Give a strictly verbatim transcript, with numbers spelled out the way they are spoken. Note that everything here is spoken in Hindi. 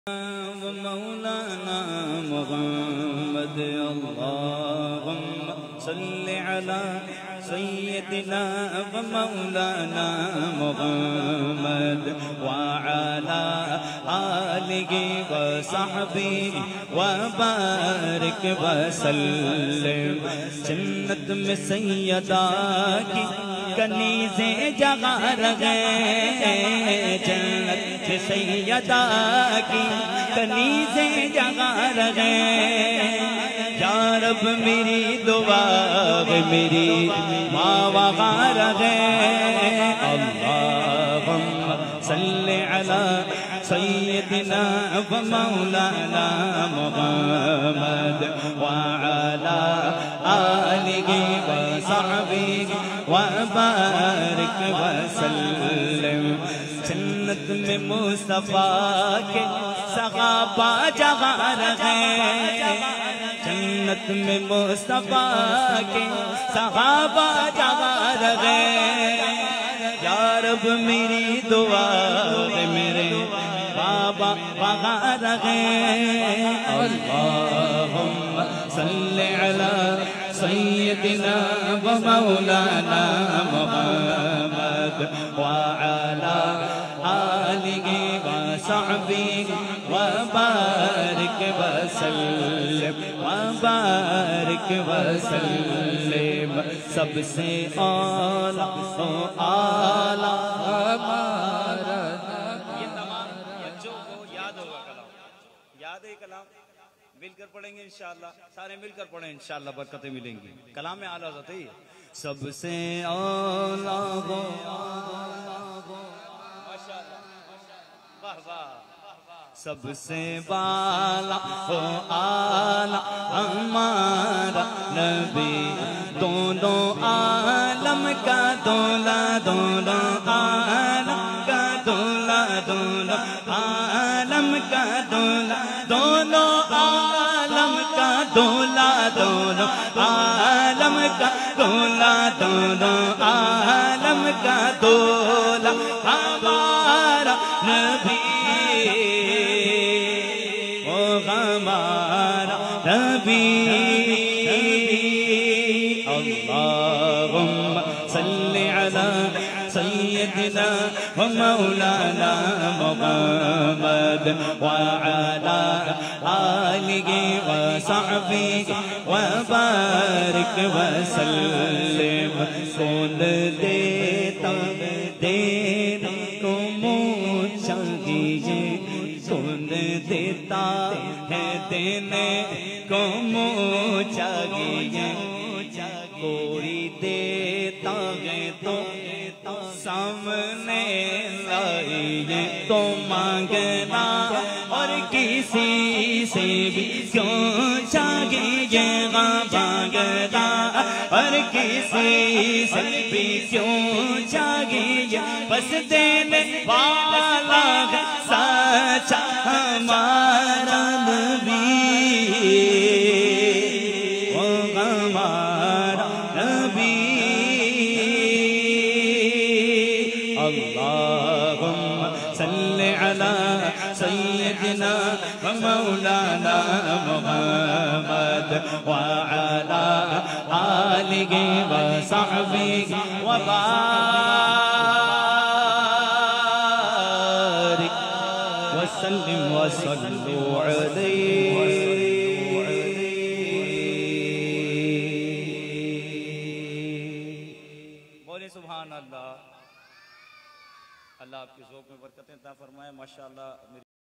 मौलाना मुहम्मद अल्लाहुम्मा सल्लि अला सय्यदिना व मौलाना मुहम्मद व अला आलिहि व सहबिहि व बारिक व सल्लिम। जन्नत में सैयदा की कनीज़े जगा रहे, जन्नत में सैयदा की कनीज़े जगा रहे। या रब मेरी दुआ मेरी माँ वगा रहे। अल्लाहुम्मा सल्लि अला सय्यदिना व मौलाना मुहम्मद व अला आलिहि व सहबिहि व बारिक व सल्लिम। जन्नत में मुस्तफा के सहाबा जगा रहे, जन्नत में मुस्तफा के सहाबा जगा रहे। या रब मेरी दुआ मेरे बाबा वगा रहे। अल्लाहुम्मा सल्लि अला सय्यदिना व मौलाना मुहम्मद व अला आलिहि व सहबिहि व बारिक व सल्लिम व बारिक व सल्लिम। सबसे आला ओ आला हमारा। ये तमाम बच्चों को याद होगा कलाम, याद है कलाम, मिलकर पढ़ेंगे इंशाअल्लाह, सारे मिलकर पढ़ें इंशाअल्लाह, बरकतें मिलेंगी। कलाम में आला होता है सबसे आला हो, माशाअल्लाह, वाह वाह। सबसे बाला हो आला हमारा नबी, दोनों आलम का दूल्हा, दोनों आलम का दूल्हा, दोनों आलम का दूल्हा, दोनों आलम का दूल्हा, दोनों आलम का दूल्हा, दोनों आलम का दूल्हा हमारा नबी, ओ हमारा नबी। अल्लाहुम्मा सल्लि अला सय्यदिना व मौलाना मुहम्मद व अला आलिहि व सहबिहि व बारिक व सल्लिम। कौन देता देने को मुझे चाहिए, कौन देता है देने को मुझे चाहिए। कोई देता है तो सामने लाइए, तो मांगना और किसी से भी क्यों चाहिए, मांगना और किसी से भी क्यों चाहिए। बस देने वाला है सच्चा हमारा नबी, ओ हमारा नबी। अल्लाहुम्मा सल्लि अला सय्यदिना व मौलाना मुहम्मद व अला आलिहि व सहबिहि व बारिक व सल्लिम व सल्लु अलैहि। बोले सुभान अल्लाह। अल्लाह आपके ज़ौक़ में बरकतें अता फरमाए। माशाअल्लाह।